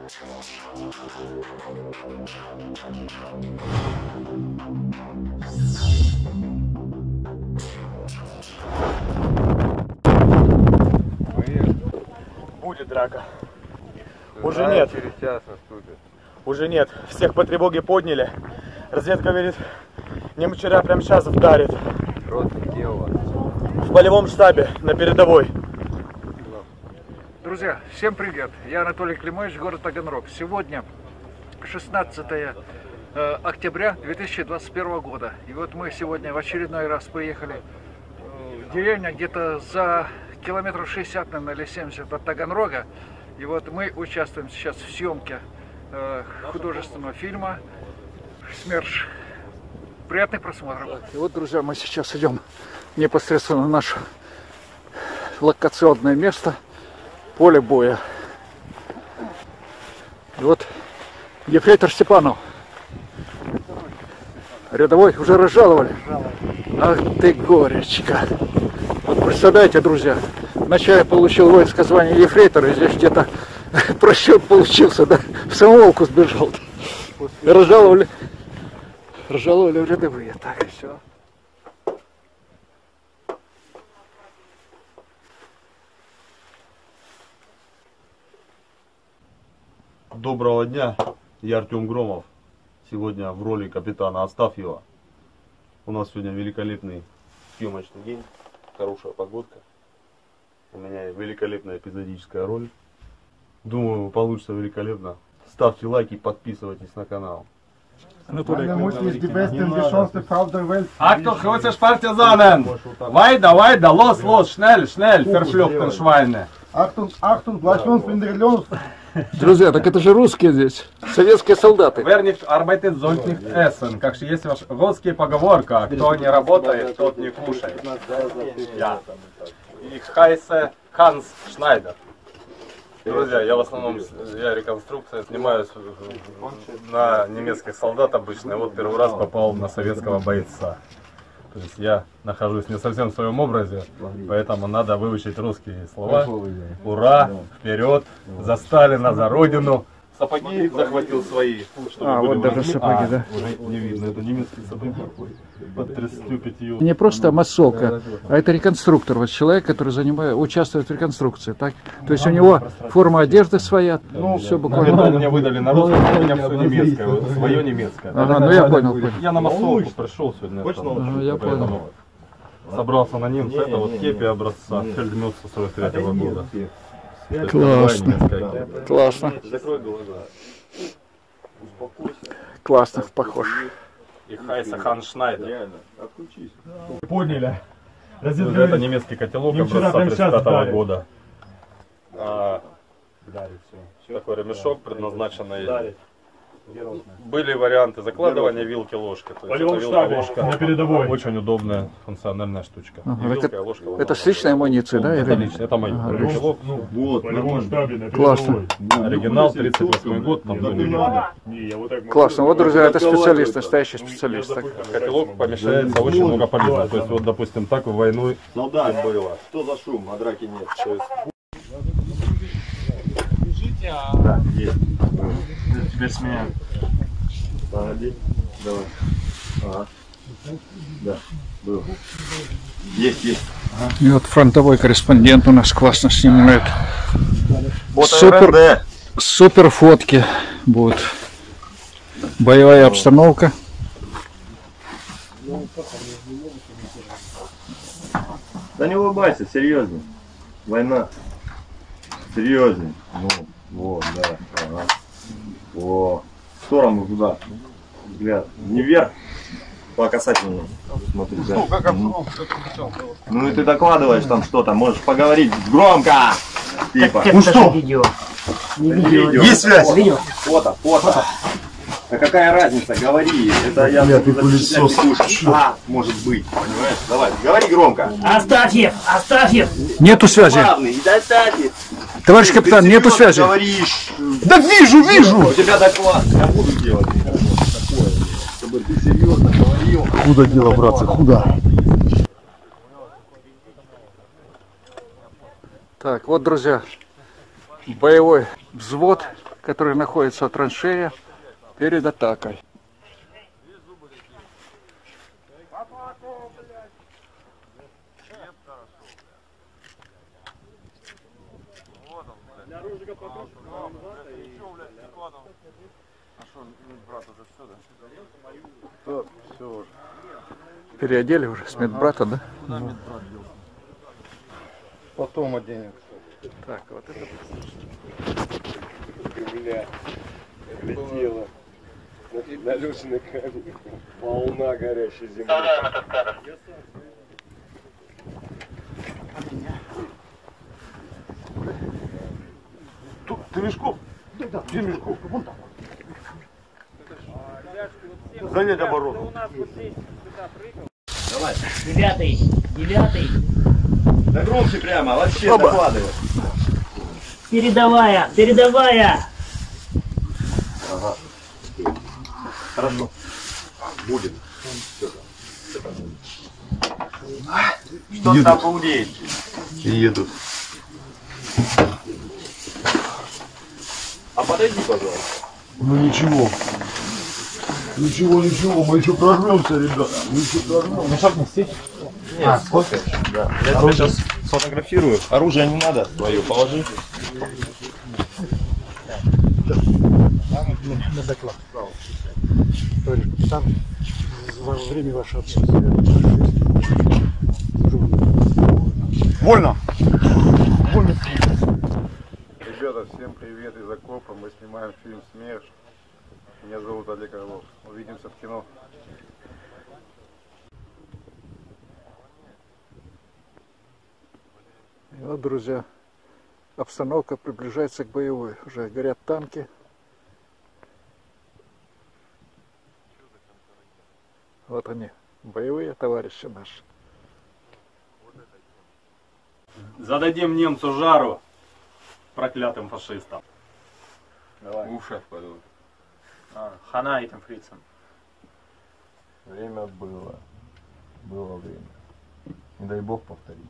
Будет драка. Уже нет. Через час наступит. Уже нет. Всех по тревоге подняли. Разведка говорит, немчера прямо сейчас вдарит. Родственники у вас. В полевом штабе, на передовой. Друзья, всем привет! Я Анатолий Климович, город Таганрог. Сегодня 16 октября 2021 года. И вот мы сегодня в очередной раз поехали в деревню где-то за километров 60, наверное, или 70 от Таганрога. И вот мы участвуем сейчас в съемке художественного фильма «СМЕРШ». Приятных просмотров. И вот, друзья, мы сейчас идем непосредственно на наше локационное место, поле боя. И вот ефрейтор Степанов, рядовой, уже разжаловали. Ах ты горечка. Вот представляете, друзья, вначале получил воинское звание ефрейтора, и здесь где-то просчет получился, да, в самоволку сбежал. Разжаловали в рядовые. Так, все. Доброго дня, я Артем Громов. Сегодня в роли капитана Астафьева. У нас сегодня великолепный съемочный день, хорошая погодка. У меня великолепная эпизодическая роль. Думаю, получится великолепно. Ставьте лайки, подписывайтесь на канал. Achtung, russisch Partisanen! Weiter, weiter, los, los, schnell, schnell, verfluchten Schweine! Achtung, Achtung, gleich uns in der Region. Друзья, так это же русские здесь, советские солдаты. Wer nicht arbeitet, soll nicht essen. Как же есть русская поговорка, кто не работает, тот не кушает. Я. Ich heiße Hans Schneider. Друзья, я в основном, я реконструкция, снимаюсь на немецких солдат обычно. И вот первый раз попал на советского бойца. То есть я нахожусь не совсем в своем образе, поэтому надо выучить русские слова. Ура, вперед, за Сталина, за Родину. Сапоги захватил свои. Вот даже сапоги, да? Уже не видно, это немецкие сапоги. Под 35. Не просто массовка, а это реконструктор. Вот человек, который участвует в реконструкции. Так? То есть у него форма одежды своя, все буквально. Это мне выдали на русском, у меня все немецкое, вот, свое немецкое. Ага, ну я понял. Я на массовку пришел сегодня. Я понял. Собрался на немца, это вот кепи образца Фельдмёца 43-го года. Классно. Классно. Закрой глаза. Классно, похож. Ich heiße Hans Schneider. Подняли. Это немецкий котелок образца 35-го года. Такой ремешок, предназначенный. Были варианты закладывания вилки, ложки. То есть это вилка, ложка. На передовой. Очень удобная функциональная штучка. Это, это с личной амуницией, да? Это лично, это мой котелок. Вот, Классно. Оригинал 38 год. Там Классно. Вот, друзья, это специалист, настоящий специалист. Так. котелок помещается очень много полезного. То есть вот, допустим, так в войну и было. Что за шум, а драки нет. То есть... Да, есть. Теперь с меня. Погоди. Давай. Ага. Да, был. Есть. И вот фронтовой корреспондент у нас классно снимает. Супер фотки будут. Боевая обстановка. Да не улыбайся, серьезно. Война. Серьезно. Ну, вот, да. Ага. О, в сторону туда. Взгляд. Не вверх. По касательному. Смотри, да. Ну и ты докладываешь там что-то, можешь поговорить громко. Типа. Ну что? Видео. Не видео. Есть связь? Фото. А какая разница? Говори. Это я ты пылесос. Может быть. Понимаешь? Давай, говори громко. Оставьев! Нету связи. Товарищ капитан, нету связи. Говоришь. Да вижу! У тебя доклад. Я буду делать. Такое, чтобы ты серьезно говорил. Худо дело, братцы, худо. Так, вот, друзья, боевой взвод, который находится в траншее перед атакой. Переодели уже с медбрата, да? Потом оденем. Так, вот это. Бля, летела. На Лешиной камере. Волна горящей земли. Ты Мешков? Да. Где Мешков? Вон там. Занять оборону. Давай. Девятый. Да громче прямо, вообще докладывай. Передовая. Ага. Хорошо. Будет. Что там поудеет? Едут. А подойди, пожалуйста. Ну ничего, мы еще прожмемся, ребята. Мы еще прожмемся. Ну шаг нести? Нет, сколько? Да. Я тебя сейчас сфотографирую. Оружие не надо, твое положи. На доклад. Товарищ капитан, во время вашего отсутствия. Вольно! Ребята, всем привет из окопа. Мы снимаем фильм «СМЕРШ». Меня зовут Олег Орлов. Увидимся в кино. И вот, друзья, обстановка приближается к боевой. Уже горят танки. Вот они, боевые товарищи наши. Зададим немцу жару, проклятым фашистам. Давай. Уши отпадут. Хана этим фрицам. Время было. Было время. Не дай бог повторится.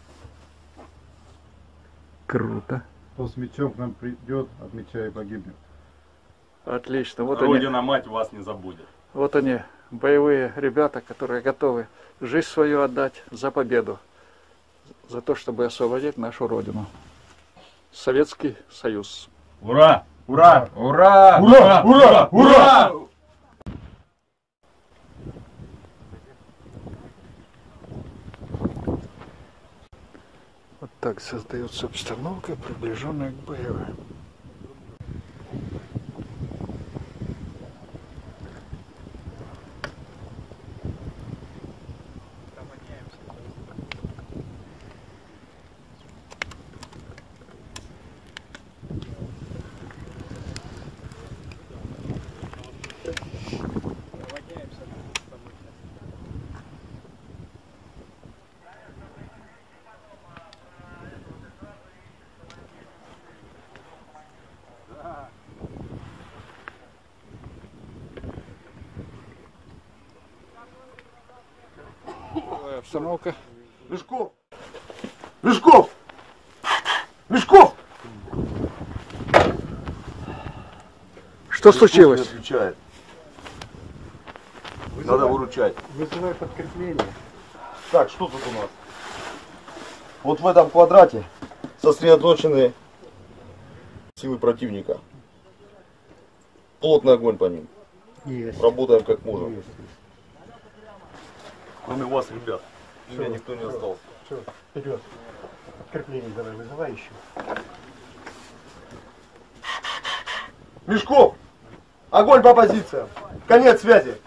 Круто. Кто с мечом к нам придет, от меча и погибнет. Отлично. Вот Родина мать вас не забудет. Вот они, боевые ребята, которые готовы жизнь свою отдать за победу. За то, чтобы освободить нашу Родину. Советский Союз. Ура! Ура! Ура! Ура! Ура! Ура! Вот так создается обстановка, приближенная к боевой. Обстановка. Мешков! Мешков! Мешков! Что случилось? Не отвечает. Надо выручать. Вызывай подкрепление. Так, что тут у нас? Вот в этом квадрате сосредоточены силы противника. Плотный огонь по ним. Есть. Работаем как можем. Есть. Кроме вас, ребят. Меня никто не остался. Все, вперед. Подкрепление давай, вызывай еще. Мешков! Огонь по позициям! Конец связи!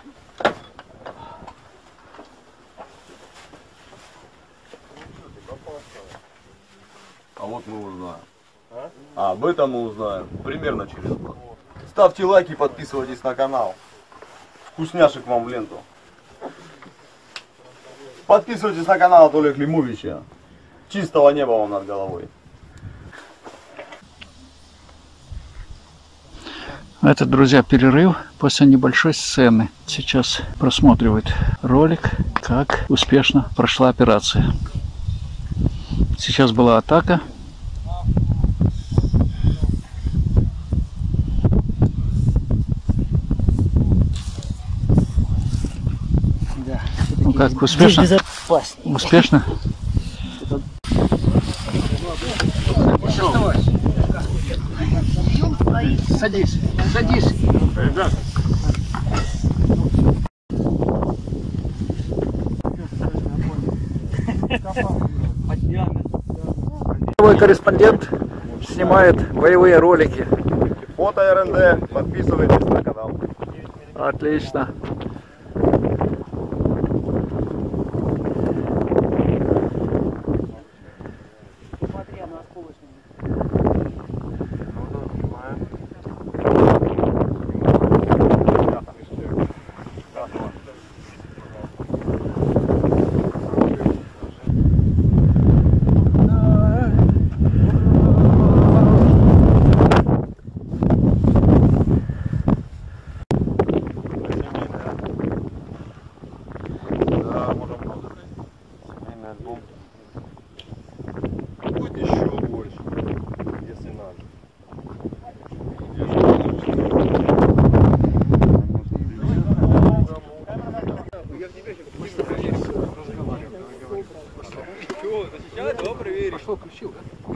А вот мы узнаем. А об этом мы узнаем примерно через год. Ставьте лайки, подписывайтесь на канал. Вкусняшек вам в ленту. Подписывайтесь на канал Анатолия Климовича. Чистого неба вам над головой. Это, друзья, перерыв после небольшой сцены. Сейчас просматривают ролик, как успешно прошла операция. Сейчас была атака. Как, успешно? Успешно? Садись, садись. Новый корреспондент снимает боевые ролики. Фото РНД, подписывайтесь на канал. Отлично. Пошло, включил, да?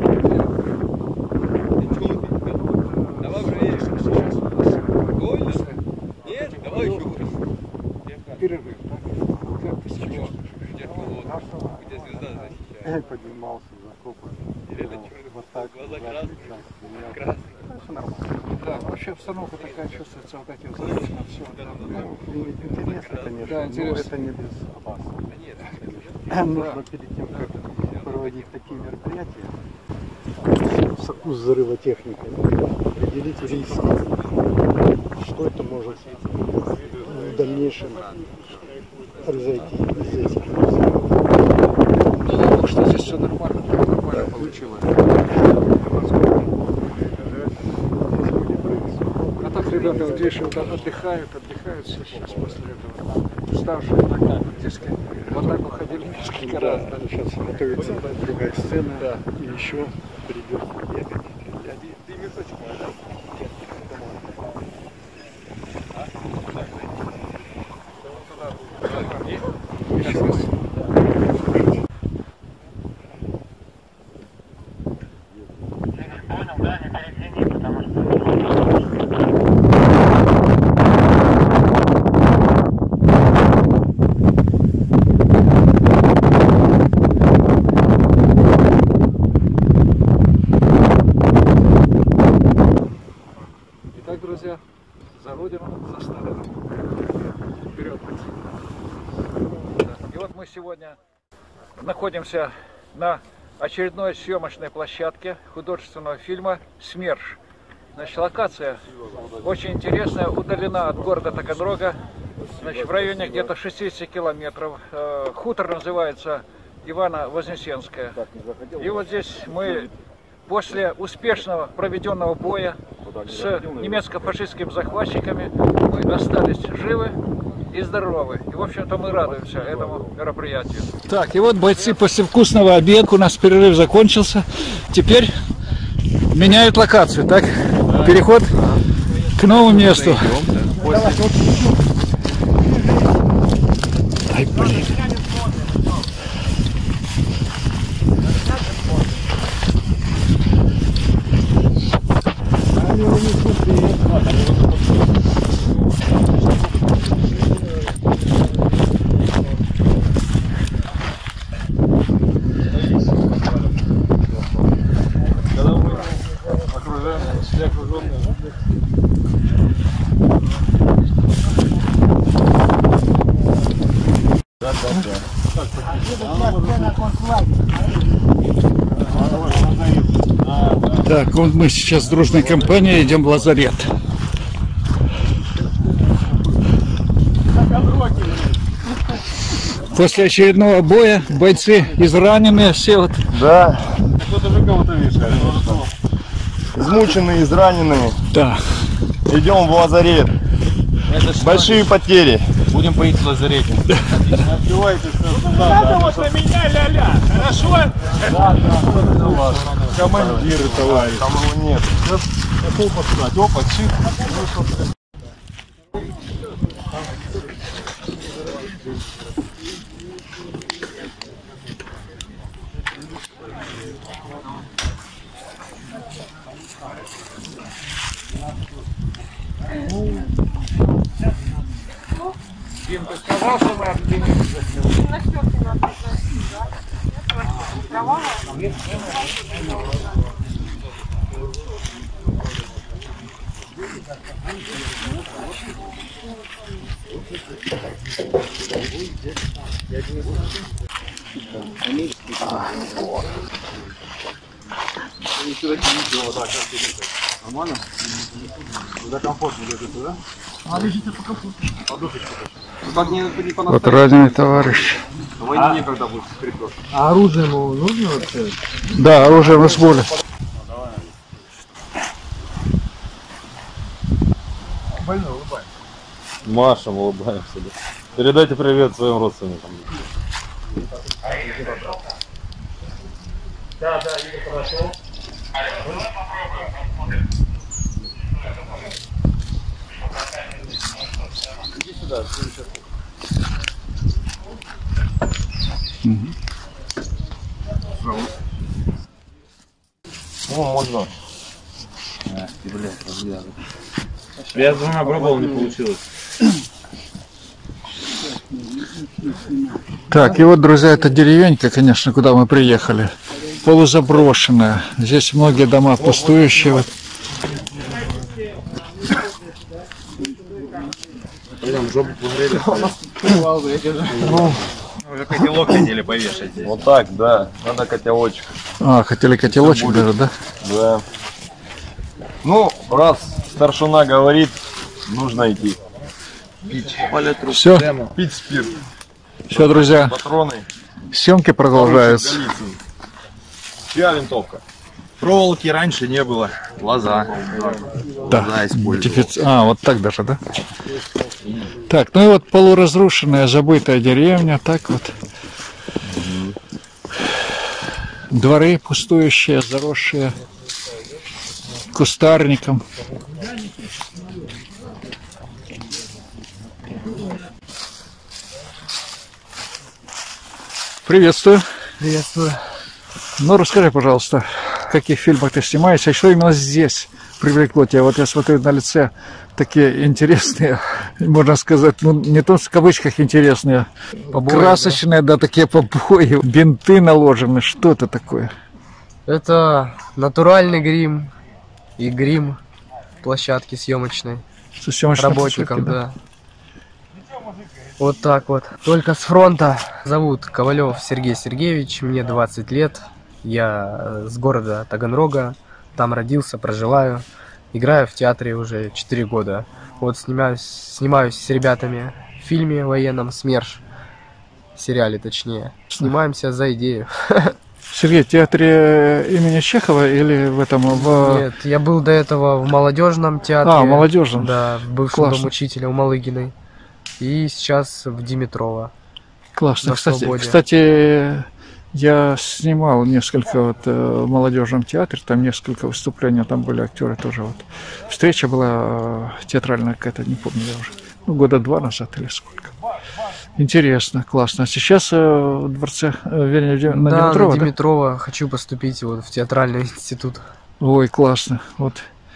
Давай проверишь. Больно? Нет? Давай еще раз. Перерыв. Как ты сейчас? Где колодка? Где звезда защищает? Я поднимался за копы. Или это черный? Вот так. Глаза красные. Красный. Все нормально. Да, вообще обстановка такая чувствуется вот этим зрителям. Все, Интересно, конечно. Да, интересно. Но это не безопасно. Нужно перед тем, как проводить такие мероприятия, с взрыва техники, определить риски, что это может в дальнейшем произойти из этих. Ну, я думаю, что здесь все нормально получилось. А так ребята вот здесь вот отдыхают все сейчас после этого. Уставшие так практически. Вот так уходили несколько раз. Да, сейчас готовится другая сцена, да. И еще придется бегать. Ты мешочек можешь? Итак, друзья, за Родину, за Сталина. Вперед! И вот мы сегодня находимся на очередной съемочной площадке художественного фильма «СМЕРШ». Значит, локация очень интересная, удалена от города Таганрога, значит, в районе где-то 60 километров. Хутор называется Ивано-Вознесенская. И вот здесь мы после успешного проведенного боя с немецко-фашистскими захватчиками мы остались живы и здоровы. И, в общем-то, мы радуемся этому мероприятию. Так, и вот бойцы после вкусного обеда, у нас перерыв закончился. Теперь меняют локацию, так? Переход к новому месту. Ай, блин. Так, вот мы сейчас с дружной компанией идем в лазарет. После очередного боя бойцы израненные все вот. Да. Измученные, израненные. Да. Идем в лазарет. Большие потери. Будем поить в лазарете. Надо вот на меня, ля-ля, хорошо? Да. Командиры, товарищи. Там его нет. Опа, чик. Дим, ты сказал, что мы объединимся? Нормально? Туда комфортно где-то туда? Подушечку. Вот раненый товарищ. Войне некогда будет припёр. А оружие ему нужно вообще? Да, оружие на сборе. Больно улыбается. Машем, улыбаемся. Да. Передайте привет своим родственникам. Да, видно хорошо. Иди сюда, сейчас. О, можно. Я с двумя пробовал, не получилось. Так, и вот, друзья, это деревенька, конечно, куда мы приехали. Полузаброшенная. Здесь многие дома пустующие. Вот. Прям жопу погрели. Уже котелок хотели повешать здесь. Вот так, да. Надо котелочек. А, хотели котелочек даже, да? Да. Ну, раз старшина говорит, нужно идти. Пить. Все, Пить спирт. все, друзья, Патроны. съемки продолжаются. Чья винтовка? Проволоки раньше не было. Лоза. Да. А, вот так даже, да? Так, ну и вот полуразрушенная, забытая деревня, так вот. Дворы пустующие, заросшие кустарником. Приветствую. Приветствую. Ну, расскажи, пожалуйста, в каких фильмах ты снимаешься, и что именно здесь привлекло тебя? Вот я смотрю на лице такие интересные, можно сказать, ну, не то в кавычках интересные, побои, красочные, да, такие побои, бинты наложены. Что это такое? Это натуральный грим и грим площадки съемочной. Работников, да. Вот так вот. Только с фронта. Зовут Ковалев Сергей Сергеевич, мне 20 лет. Я с города Таганрога, там родился, проживаю. Играю в театре уже 4 года. Вот снимаюсь с ребятами в фильме военном «СМЕРШ», сериале точнее. Снимаемся за идею. Сергей, в театре имени Чехова или в этом? Нет, я был до этого в молодежном театре. А, в молодежном? Да, в бывшем дом учителя у Малыгиной. И сейчас в Димитрова. Классно. Кстати, я снимал несколько вот в молодежном театре, там несколько выступлений, там были актеры тоже. Вот. Встреча была театральная какая-то, не помню я уже. Ну, года 2 назад или сколько. Интересно, классно. А сейчас в дворце, вернее, на Димитрова, на Димитрова, да? Хочу поступить вот в театральный институт. Ой, классно. Вот.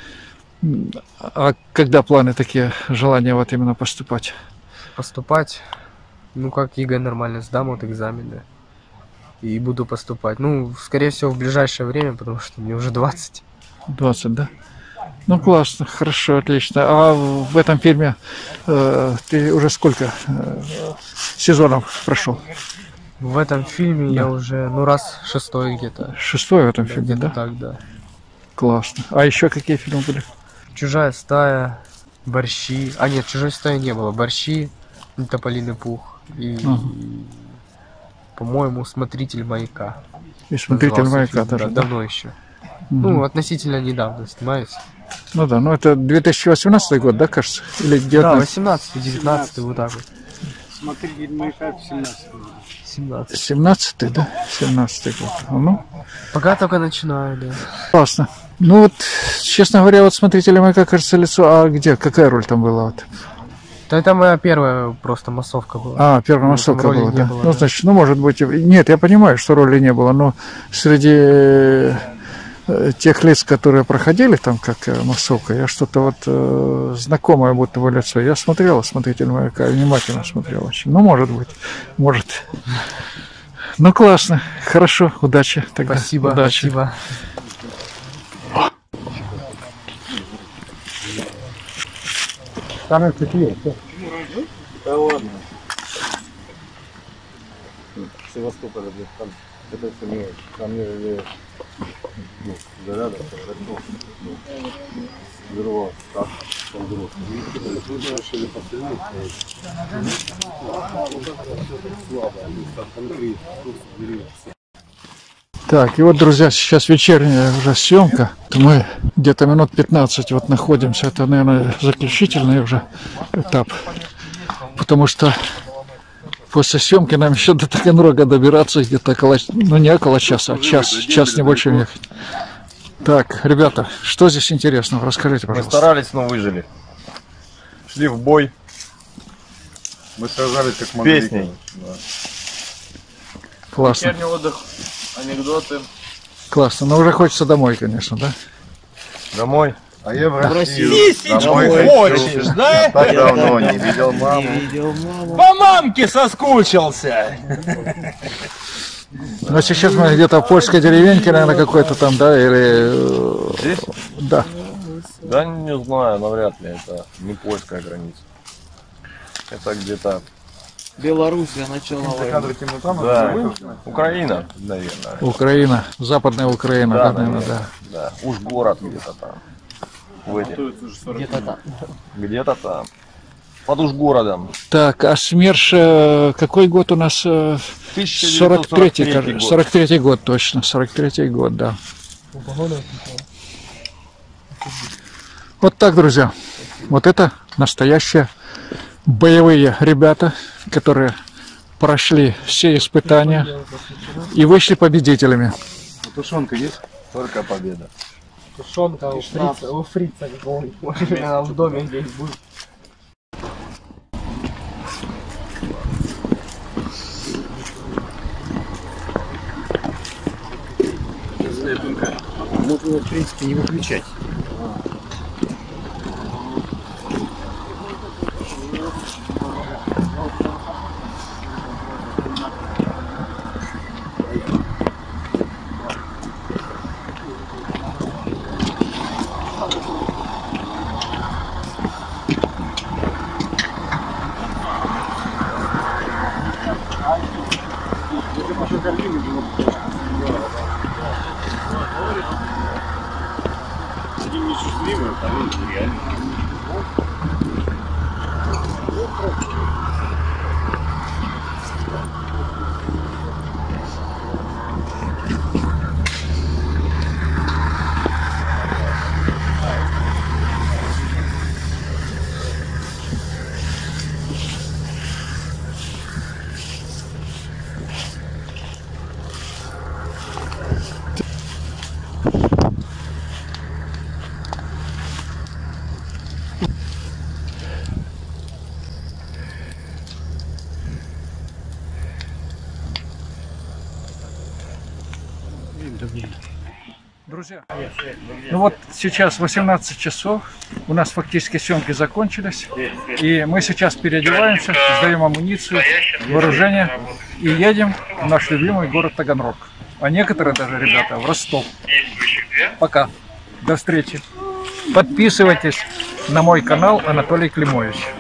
А когда планы такие, желания вот именно поступать? Поступать, ну как ЕГЭ нормально сдам, вот экзамены. И буду поступать. Ну, скорее всего, в ближайшее время, потому что мне уже 20. 20, да? Ну, классно, хорошо, отлично. А в этом фильме ты уже сколько сезонов прошел? В этом фильме я уже, ну, раз 6-й где-то. 6-й в этом фильме, да? Так, да. Классно. А еще какие фильмы были? «Чужая стая», «Борщи». А нет, «Чужой стаи» не было. «Борщи», «Тополиный пух» и, по-моему, «Смотритель маяка». И «Смотритель маяка» тоже, да? Давно еще. Ну, относительно недавно снимаюсь. Ну да, ну это 2018 год, да, кажется? Или 19? Да, 18-19, вот так вот. «Смотритель маяка» 17. 17, да? 17 год. Ну, пока только начинаю, да. Классно. Ну вот, честно говоря, вот «Смотрителя маяка», кажется, лицо, а где, какая роль там была? Вот? Да это моя первая просто массовка была. А, первая массовка была, да. Ну, значит, ну, может быть, нет, я понимаю, что роли не было, но среди тех лиц, которые проходили там, как массовка, я что-то вот знакомое будто бы лицо. Я смотрел, смотритель маяка, внимательно смотрел очень. Ну, может быть, может. Ну, классно, хорошо, удачи тогда. Спасибо, удачи. спасибо. Там какие? Да ладно. Севастополь, там это все мелочь. Там не зарядок, взорвал, так, он взрос. Так, и вот, друзья, сейчас вечерняя уже съемка. Мы где-то минут 15 вот находимся. Это, наверное, заключительный уже этап. Потому что после съемки нам еще до Таганрога добираться где-то около, ну не около часа, а час не больше ехать. Так, ребята, что здесь интересного? Расскажите, пожалуйста. Мы старались, но выжили. Шли в бой. Мы сражались как могли. Песней. Да. Классно. Вечерний отдых, анекдоты. Классно. Но уже хочется домой, конечно, да? Домой. А я в Россию. Домой хочешь, да? Так давно не видел маму. По мамке соскучился. Но сейчас мы где-то в польской деревеньке, наверное, какой-то там, да, или... Здесь? Да. Да не знаю, навряд ли. Это не польская граница. Это где-то... Белоруссия, начало войны. Да, Украина, наверное. Украина, западная Украина, да, наверное, да. Да, уж город где-то там. Где-то там. Где-то там. Под Ужгородом. Так, а СМЕРШ, какой год у нас? 1943 год. 43-й год, точно, 43-й год, да. Вот так, друзья. Вот это настоящие боевые ребята, которые прошли все испытания и вышли победителями. Тушенка есть? Только победа. Тушенка у фрица какого-нибудь. В доме здесь будет. Можно его, в принципе, не выключать. Друзья, ну вот сейчас 18 часов, у нас фактически съемки закончились, и мы сейчас переодеваемся, сдаем амуницию, вооружение и едем в наш любимый город Таганрог. А некоторые даже ребята в Ростов. Пока, до встречи. Подписывайтесь на мой канал Анатолий Климович.